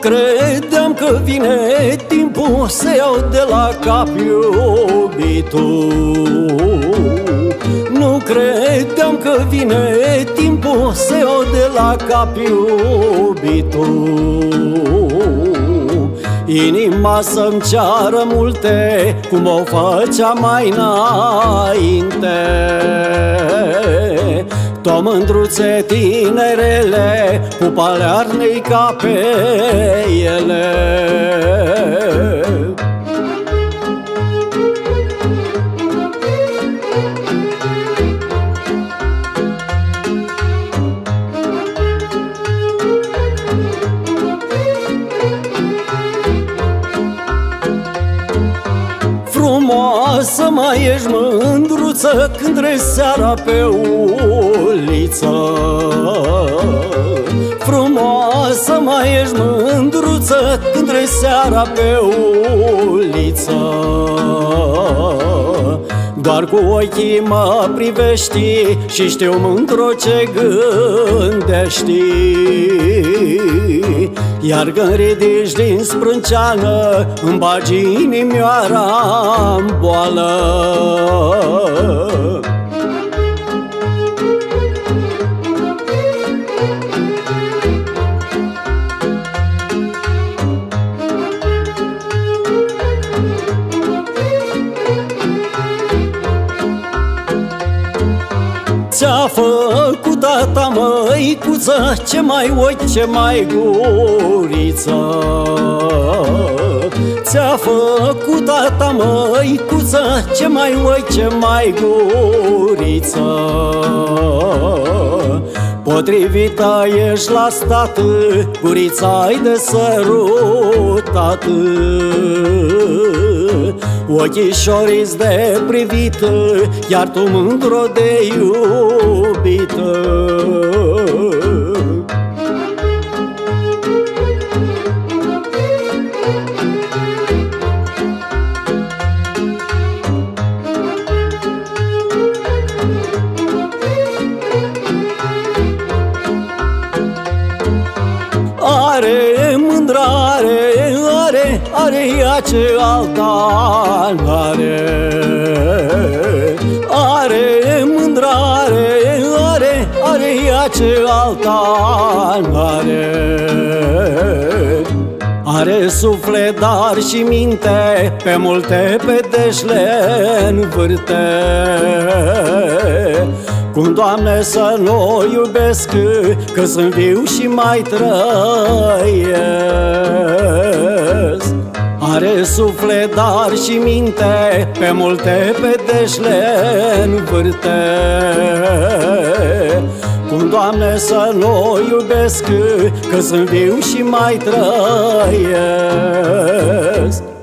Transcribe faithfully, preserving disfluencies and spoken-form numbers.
credeam că vine timpul să iau de la cap iubitul. Nu credeam că vine timpul să iau de la cap iubitul. Inima să-mi ceară multe, cum o făcea mai înainte. To mândruțe tinerele, pupa learnei ca pe ele. Frumoasă mai ești, mândruță, când treci seara pe uliță. Frumoasă mai ești, mândruță, când treci seara pe uliță. Doar cu ochii mă privești și știu mândru ce gândești. Iar când ridici din sprânceană, îmi bagi inimioara-n boală. Ți-a făcut tata, măicuță, ce mai ochi, ce mai guriță. Ți-a făcut tata, măicuță, ce mai ochi, ce mai guriță. Potrivită ești la stat, gurița-i de sărutat. Ochișorii-s de privit, iar tu mândro de iubită. Are mândrare, are, are ea ce alta are. Are mândrare, are, are ea ce alta are. Are suflet, dar și minte, pe multe pedeșle învârte. Cum, Doamne, să nu iubesc, că sunt viu și mai trăiesc. Are suflet, dar și minte, pe multe pedeșle învârte. Cum, Doamne, să nu iubesc, că sunt viu și mai trăiesc.